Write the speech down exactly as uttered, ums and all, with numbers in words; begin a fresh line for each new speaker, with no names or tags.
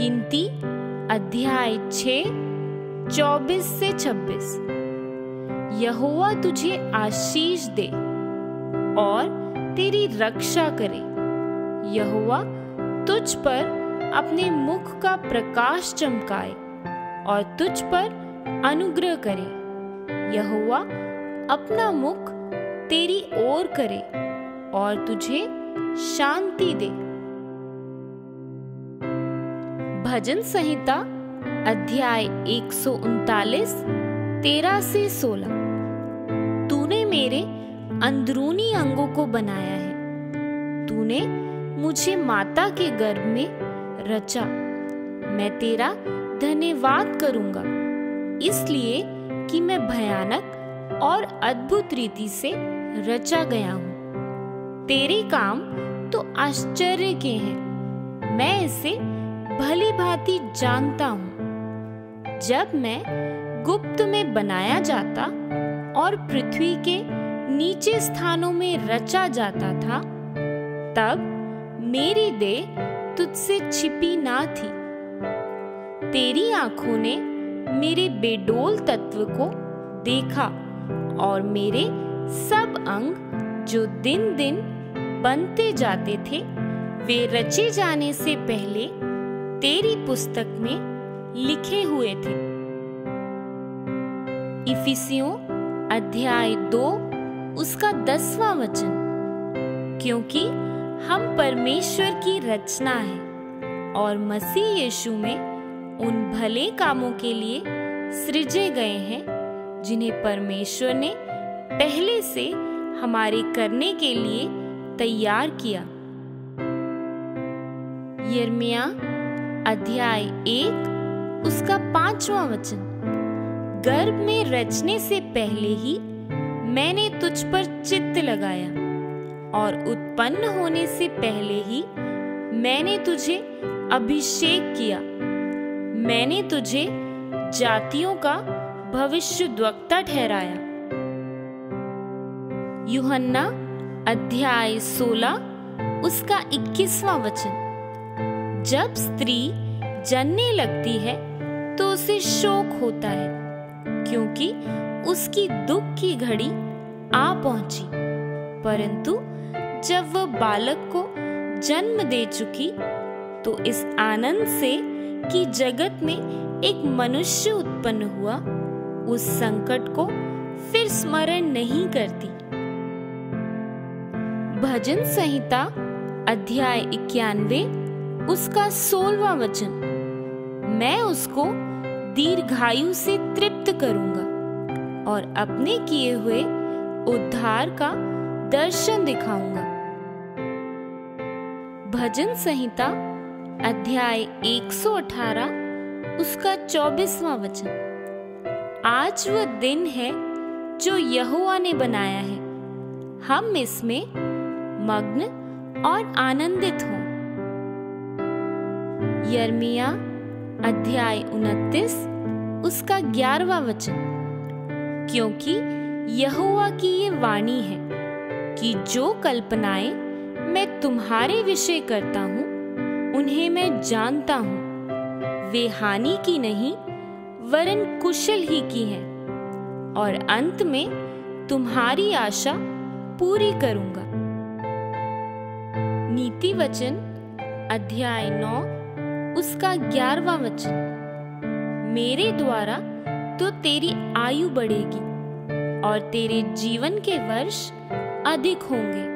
गिनती अध्याय छः चौबीस से छब्बीस। यहोवा तुझे आशीष दे और तेरी रक्षा करे। यहोवा तुझ पर अपने मुख का प्रकाश चमकाए और तुझ पर अनुग्रह करे। यहोवा अपना मुख तेरी ओर करे और तुझे शांति दे। भजन संहिता अध्याय एक सौ उनतालीस तेरह से सोलह। तूने मेरे अंदरूनी अंगों को बनाया है, तूने मुझे माता के गर्भ में रचा। मैं तेरा धन्यवाद करूंगा, इसलिए कि मैं भयानक और अद्भुत रीति से रचा गया हूँ। तेरे काम तो आश्चर्य के हैं, मैं इसे भली भांति जानता हूँ। जब मैं गुप्त में बनाया जाता और पृथ्वी के नीचे स्थानों में रचा जाता था, तब मेरी देह तुझसे छिपी ना थी। तेरी आंखों ने मेरे बेडोल तत्व को देखा और मेरे सब अंग जो दिन दिन बनते जाते थे, वे रचे जाने से पहले तेरी पुस्तक में लिखे हुए थे। इफिसियों अध्याय दो उसका दसवां वचन। क्योंकि हम परमेश्वर की रचना है और मसीह यीशु में उन भले कामों के लिए सृजे गए हैं जिन्हें परमेश्वर ने पहले से हमारे करने के लिए तैयार किया। यिर्मयाह अध्याय एक उसका पांचवा वचन। गर्भ में रचने से पहले ही मैंने तुझ पर चित्त लगाया और उत्पन्न होने से पहले ही मैंने तुझे अभिषेक किया। मैंने तुझे जातियों का भविष्यद्वक्ता ठहराया। यूहन्ना अध्याय सोलह उसका इक्कीसवां वचन। जब स्त्री जनने लगती है तो उसे शोक होता है, क्योंकि उसकी दुख की घड़ी आ पहुंची। परंतु जब वह बालक को जन्म दे चुकी तो इस आनंद से कि जगत में एक मनुष्य उत्पन्न हुआ, उस संकट को फिर स्मरण नहीं करती। भजन संहिता अध्याय इक्यानवे उसका सोलवा वचन। मैं उसको दीर्घायु से तृप्त करूंगा और अपने किए हुए उद्धार का दर्शन दिखाऊंगा। भजन संहिता अध्याय एक सौ अठारह उसका चौबीसवां वचन। आज वह दिन है जो यहोवा ने बनाया है, हम इसमें मग्न और आनंदित हों। यिर्मयाह अध्याय उनतीस उसका ग्यारहवां वचन। क्योंकि यहोवा की ये वाणी है कि जो कल्पनाएं मैं तुम्हारे विषय करता हूँ, उन्हें मैं जानता हूँ। वे हानि की नहीं वरन कुशल ही की हैं, और अंत में तुम्हारी आशा पूरी करूंगा। नीति वचन अध्याय नौ उसका ग्यारहवां वचन। मेरे द्वारा तो तेरी आयु बढ़ेगी और तेरे जीवन के वर्ष अधिक होंगे।